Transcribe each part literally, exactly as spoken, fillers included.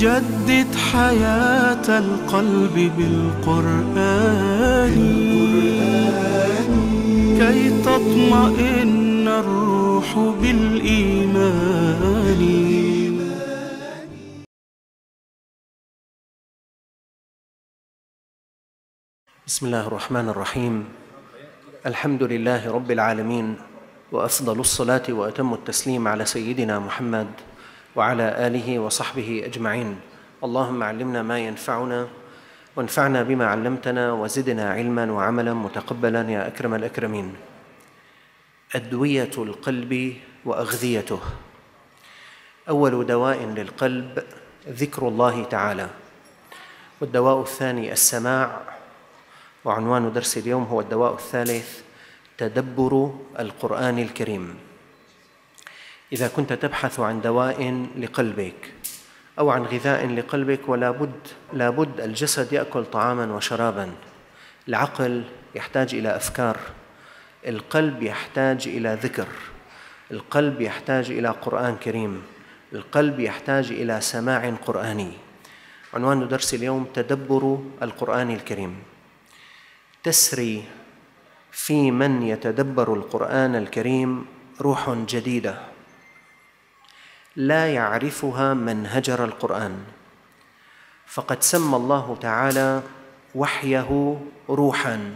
جدد حياة القلب بالقرآن كي تطمئن الروح بالإيمان. بسم الله الرحمن الرحيم. الحمد لله رب العالمين، وأفضل الصلاة وأتم التسليم على سيدنا محمد وعلى آله وصحبه أجمعين. اللهم علمنا ما ينفعنا وانفعنا بما علمتنا وزدنا علما وعملا متقبلا يا أكرم الأكرمين. أدوية القلب وأغذيته. أول دواء للقلب ذكر الله تعالى، والدواء الثاني السماع، وعنوان درس اليوم هو الدواء الثالث تدبر القرآن الكريم. إذا كنت تبحث عن دواء لقلبك أو عن غذاء لقلبك، ولا بد لا بد الجسد يأكل طعاما وشرابا، العقل يحتاج إلى أفكار، القلب يحتاج إلى ذكر، القلب يحتاج إلى قرآن كريم، القلب يحتاج إلى سماع قرآني. عنوان درس اليوم تدبر القرآن الكريم. تسري في من يتدبر القرآن الكريم روح جديدة لا يعرفها من هجر القرآن، فقد سمى الله تعالى وحيه روحاً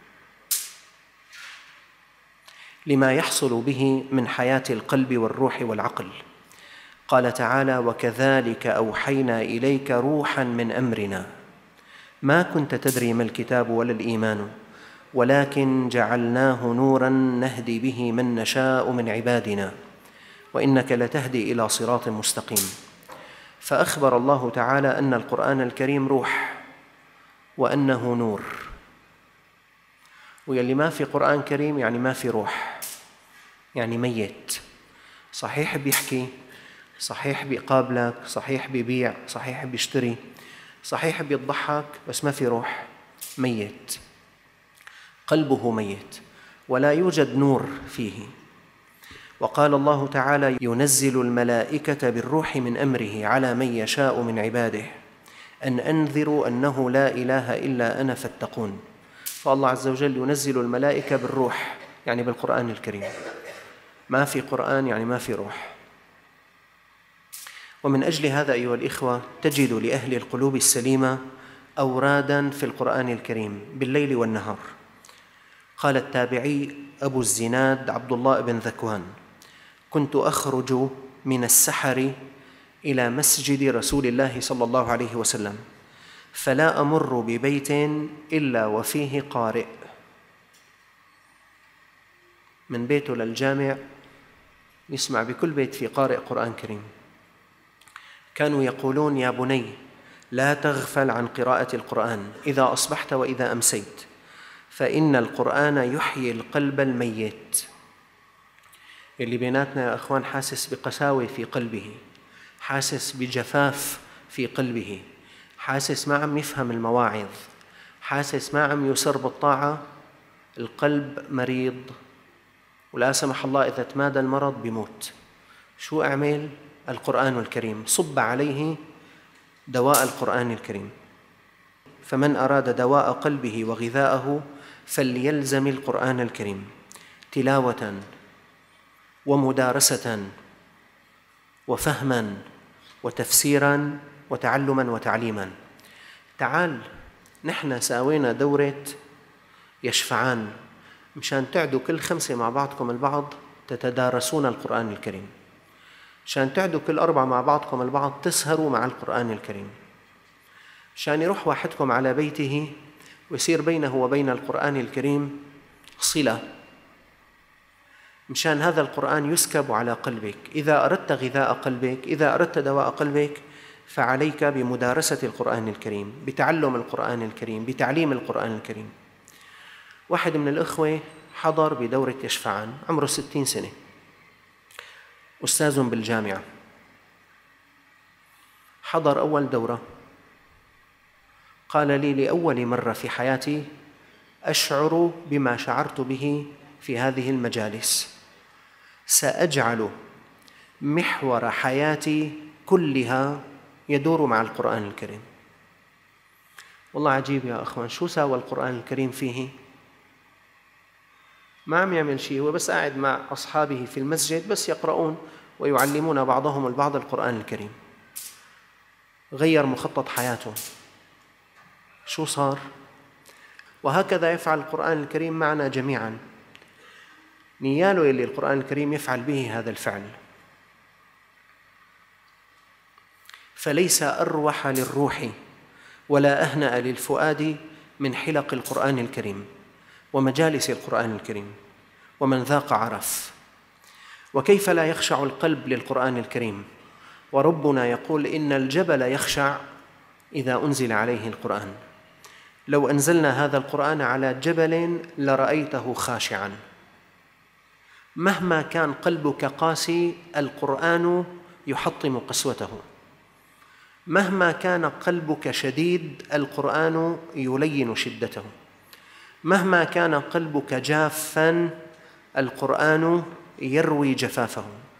لما يحصل به من حياة القلب والروح والعقل. قال تعالى: وكذلك أوحينا إليك روحاً من أمرنا ما كنت تدري ما الكتاب ولا الإيمان ولكن جعلناه نوراً نهدي به من نشاء من عبادنا وإنك لتهدي إلى صراط مستقيم. فأخبر الله تعالى أن القرآن الكريم روح وأنه نور. ويلي ما في قرآن كريم يعني ما في روح، يعني ميت. صحيح بيحكي، صحيح بيقابلك، صحيح بيبيع، صحيح بيشتري، صحيح بيضحك، بس ما في روح، ميت، قلبه ميت ولا يوجد نور فيه. وقال الله تعالى: ينزل الملائكة بالروح من أمره على من يشاء من عباده أن أنذروا أنه لا إله إلا أنا فاتقون. فالله عز وجل ينزل الملائكة بالروح، يعني بالقرآن الكريم. ما في قرآن يعني ما في روح. ومن أجل هذا أيها الإخوة تجد لأهل القلوب السليمة أورادا في القرآن الكريم بالليل والنهار. قال التابعي أبو الزناد عبد الله بن ذكوان: كنت أخرج من السحر إلى مسجد رسول الله صلى الله عليه وسلم فلا أمر ببيت إلا وفيه قارئ. من بيته للجامع يسمع بكل بيت في قارئ قرآن كريم. كانوا يقولون: يا بني لا تغفل عن قراءة القرآن إذا أصبحت وإذا أمسيت، فإن القرآن يحيي القلب الميت. اللي بيناتنا يا أخوان حاسس بقساوة في قلبه، حاسس بجفاف في قلبه، حاسس ما عم يفهم المواعظ، حاسس ما عم يسر بالطاعة، القلب مريض، ولا سمح الله إذا تمادى المرض بيموت. شو أعمل؟ القرآن الكريم. صب عليه دواء القرآن الكريم. فمن أراد دواء قلبه وغذاءه فليلزم القرآن الكريم تلاوة ومدارسة وفهما وتفسيرا وتعلما وتعليما. تعال نحن ساوينا دورة يشفعان مشان تعدوا كل خمسة مع بعضكم البعض تتدارسون القرآن الكريم، مشان تعدوا كل أربعة مع بعضكم البعض تسهروا مع القرآن الكريم، مشان يروح واحدكم على بيته ويصير بينه وبين القرآن الكريم صلة، مشان هذا القرآن يسكب على قلبك. إذا أردت غذاء قلبك، إذا أردت دواء قلبك، فعليك بمدارسة القرآن الكريم، بتعلم القرآن الكريم، بتعليم القرآن الكريم. واحد من الأخوة حضر بدورة يشفعان، عمره ستين سنة، أستاذ بالجامعة. حضر أول دورة، قال لي: لأول مرة في حياتي أشعر بما شعرت به في هذه المجالس، سأجعل محور حياتي كلها يدور مع القرآن الكريم. والله عجيب يا أخوان، شو ساوى القرآن الكريم فيه؟ ما عم يعمل شيء، هو بس قاعد مع أصحابه في المسجد بس يقرؤون ويعلمون بعضهم البعض القرآن الكريم. غير مخطط حياته. شو صار؟ وهكذا يفعل القرآن الكريم معنا جميعا. نياله يلي القرآن الكريم يفعل به هذا الفعل. فليس أروح للروح ولا أهنأ للفؤاد من حلق القرآن الكريم ومجالس القرآن الكريم، ومن ذاق عرف. وكيف لا يخشع القلب للقرآن الكريم؟ وربنا يقول إن الجبل يخشع إذا أنزل عليه القرآن. لو أنزلنا هذا القرآن على جبل لرأيته خاشعا. مهما كان قلبك قاسي القرآن يحطم قسوته. مهما كان قلبك شديد القرآن يلين شدته. مهما كان قلبك جافا القرآن يروي جفافه.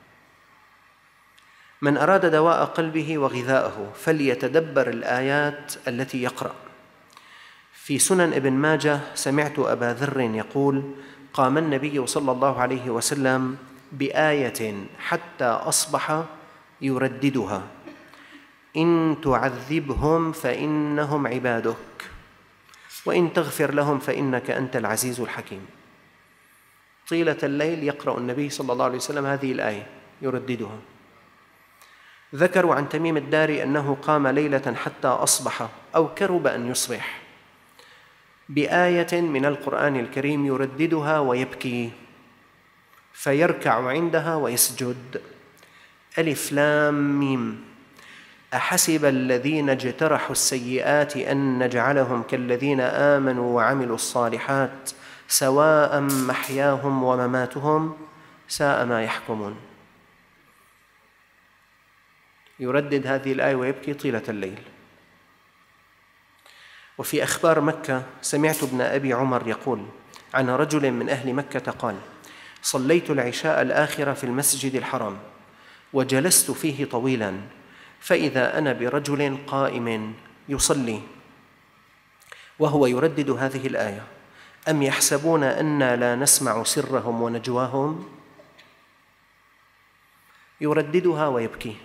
من أراد دواء قلبه وغذاءه فليتدبر الآيات التي يقرأ. في سنن ابن ماجه سمعت أبا ذر يقول: قام النبي صلى الله عليه وسلم بآية حتى أصبح يرددها: إن تعذبهم فإنهم عبادك وإن تغفر لهم فإنك أنت العزيز الحكيم. طيلة الليل يقرأ النبي صلى الله عليه وسلم هذه الآية يرددها. ذكروا عن تميم الداري أنه قام ليلة حتى أصبح أو كرب أن يصبح بآية من القرآن الكريم يرددها ويبكي، فيركع عندها ويسجد. ألف لام ميم: أحسب الذين اجترحوا السيئات أن نجعلهم كالذين آمنوا وعملوا الصالحات سواء محياهم ومماتهم ساء ما يحكمون. يردد هذه الآية ويبكي طيلة الليل. وفي أخبار مكة سمعت ابن أبي عمر يقول عن رجل من أهل مكة قال: صليت العشاء الآخرة في المسجد الحرام وجلست فيه طويلا، فإذا أنا برجل قائم يصلي وهو يردد هذه الآية: أم يحسبون أنا لا نسمع سرهم ونجواهم. يرددها ويبكي.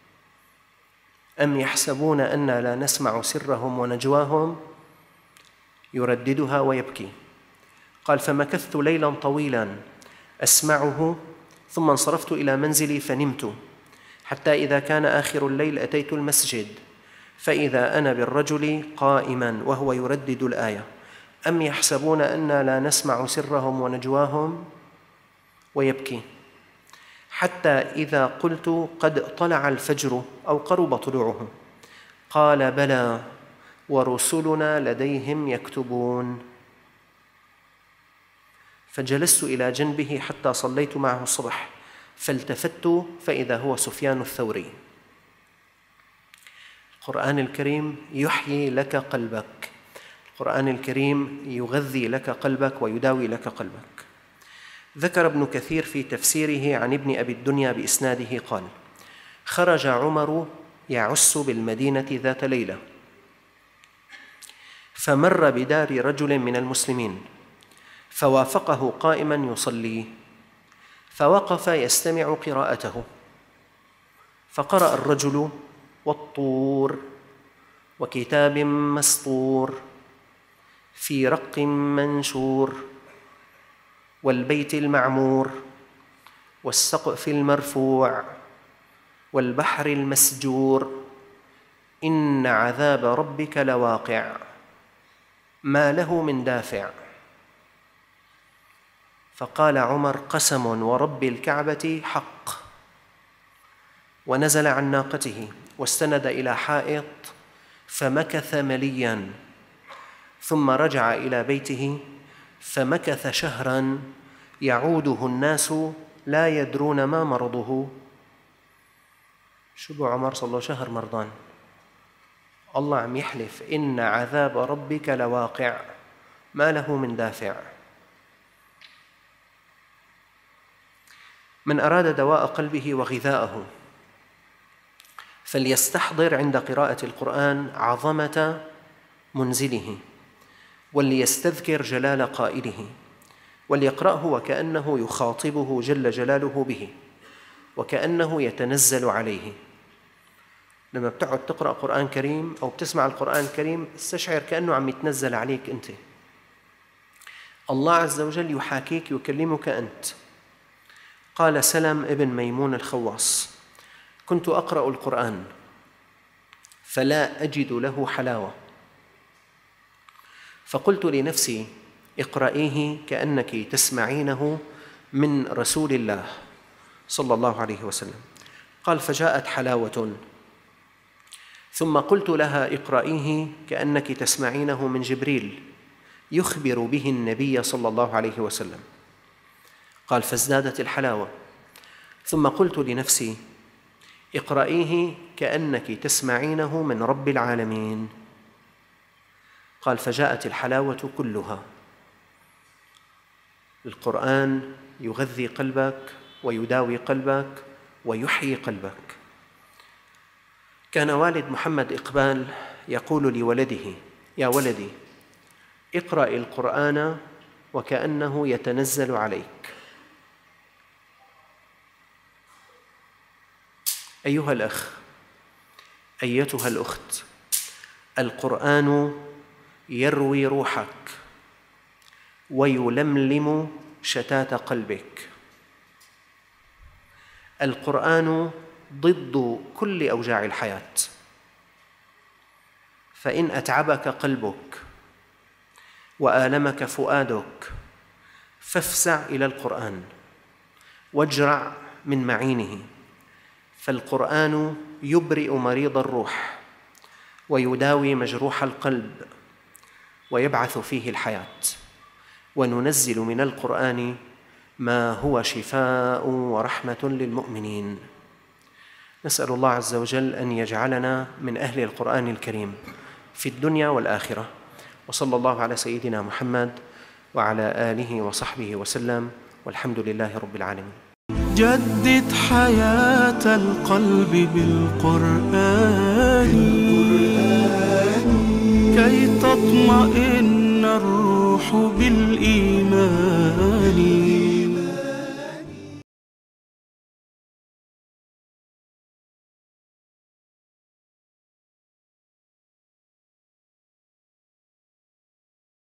أم يحسبون أنا لا نسمع سرهم ونجواهم، يرددها ويبكي. قال: فمكثت ليلا طويلا أسمعه، ثم انصرفت إلى منزلي فنمت، حتى إذا كان آخر الليل أتيت المسجد فإذا أنا بالرجل قائما وهو يردد الآية: أم يحسبون أنا لا نسمع سرهم ونجواهم، ويبكي. حتى إذا قلت قد طلع الفجر أو قرب طلوعه قال: بلى ورسلنا لديهم يكتبون. فجلست إلى جنبه حتى صليت معه الصبح، فالتفت فإذا هو سفيان الثوري. القرآن الكريم يحيي لك قلبك، القرآن الكريم يغذي لك قلبك ويداوي لك قلبك. ذكر ابن كثير في تفسيره عن ابن أبي الدنيا بإسناده قال: خرج عمر يعس بالمدينة ذات ليلة، فمر بدار رجل من المسلمين فوافقه قائما يصلي، فوقف يستمع قراءته، فقرأ الرجل: والطور وكتاب مسطور في رق منشور والبيت المعمور والسقف المرفوع والبحر المسجور إن عذاب ربك لواقع ما له من دافع. فقال عمر: قسم ورب الكعبة حق، ونزل عن ناقته واستند إلى حائط فمكث مليا، ثم رجع إلى بيته فمكث شهرا يعوده الناس لا يدرون ما مرضه. شو بو عمر صلى الله شهر مرضان، الله عم يحلف إن عذاب ربك لواقع ما له من دافع. من أراد دواء قلبه وغذاءه فليستحضر عند قراءة القرآن عظمة منزله، وليستذكر جلال قائله، وليقرأه وكأنه يخاطبه جل جلاله به، وكأنه يتنزل عليه. لما بتقعد تقرأ قرآن كريم أو بتسمع القرآن الكريم استشعر كأنه عم يتنزل عليك أنت. الله عز وجل يحاكيك، يكلمك أنت. قال سلم ابن ميمون الخواص: كنت أقرأ القرآن فلا أجد له حلاوة، فقلت لنفسي: اقرأيه كأنك تسمعينه من رسول الله صلى الله عليه وسلم. قال: فجاءت حلاوة، ثم قلت لها: اقرأيه كأنك تسمعينه من جبريل يخبر به النبي صلى الله عليه وسلم. قال: فازدادت الحلاوة. ثم قلت لنفسي: اقرأيه كأنك تسمعينه من رب العالمين. قال: فجاءت الحلاوة كلها. القرآن يغذي قلبك ويداوي قلبك ويحيي قلبك. كان والد محمد إقبال يقول لولده: يا ولدي، اقرأ القرآن وكأنه يتنزل عليك. أيها الأخ، أيتها الأخت، القرآن يروي روحك ويلملم شتات قلبك. القرآن ضد كل أوجاع الحياة، فإن أتعبك قلبك وآلمك فؤادك فافزع إلى القرآن واجرع من معينه، فالقرآن يبرئ مريض الروح ويداوي مجروح القلب ويبعث فيه الحياة. وننزل من القرآن ما هو شفاء ورحمة للمؤمنين. نسأل الله عز وجل أن يجعلنا من أهل القرآن الكريم في الدنيا والآخرة. وصلى الله على سيدنا محمد وعلى آله وصحبه وسلم، والحمد لله رب العالمين. جدد حياة القلب بالقرآن كي تطمئن الروح بالإيمان.